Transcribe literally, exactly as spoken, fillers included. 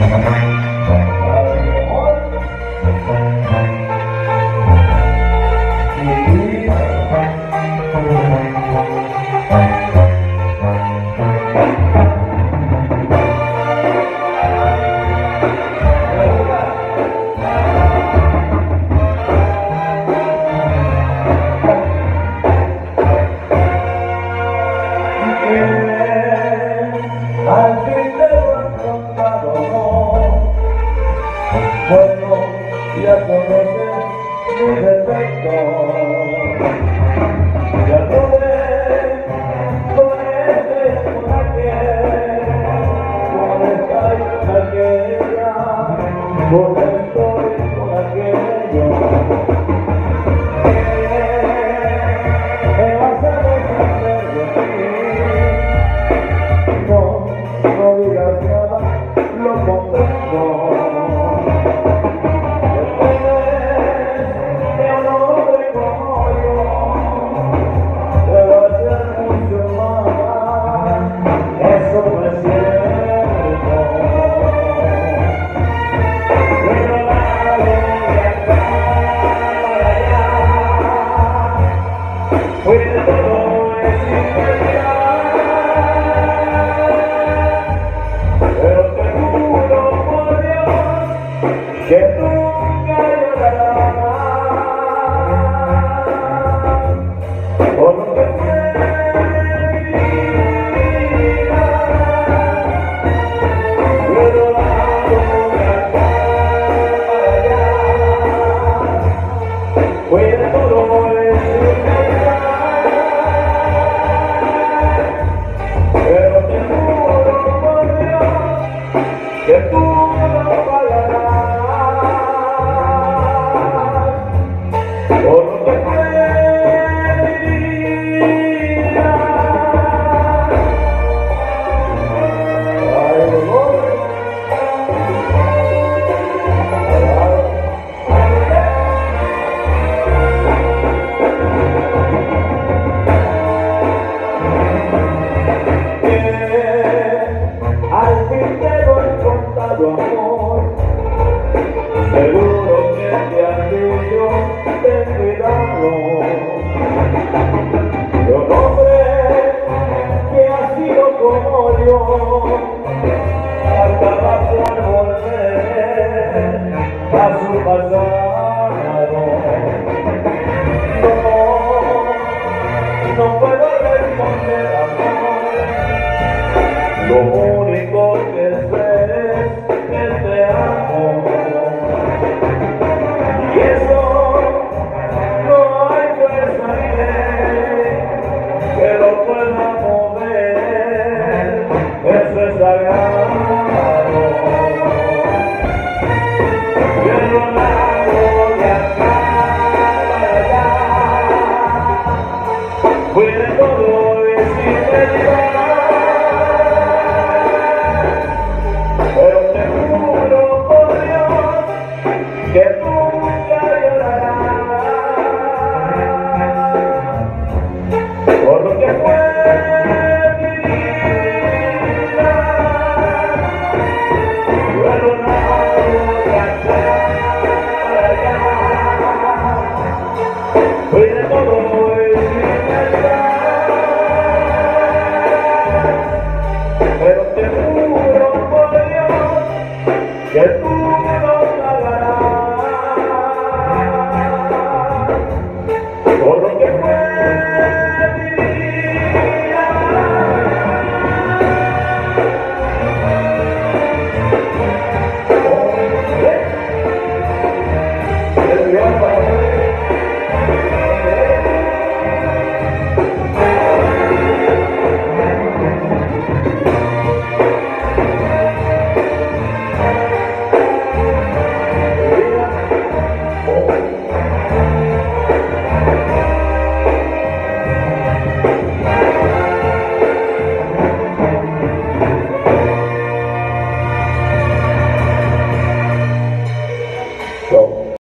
Al fin te lo han contado, bueno, ya conoces mi defecto, ya no ves con este y con aquel, con esta y con aquella, con esto y con aquello. ¿Qué vas a deshacer de ti? No, no digas nada, lo comprendo. Después de un hombre como yo, debo hacer mucho más, eso no es cierto. Pero la voy a acá para allá, fui de todo es inmediato. Que nunca llorarás por lo que fue mi vida, pero vamos de acá para allá, fue de todo es pero te juro por Dios que tú no pagarás. Por lo que fue mi vida. Ay, dolor. Al fin te lo he contado, amor. Seguro que te han dicho ten cuidado. De un hombre que ha sido como yo, acaba por volver a su pasado. No, no puedo responder, amor. Lo único que sé es que te amo. Y eso no hay fuerza ni ley que lo pueda mover, eso es sagrado. Yo no la voy a acá para allá, fui de todo y sin medida, pero te juro por Dios que tú por lo que fue mi vida, pero no voy a acá para allá, fui de todo y sin medida, pero te juro por Dios que tú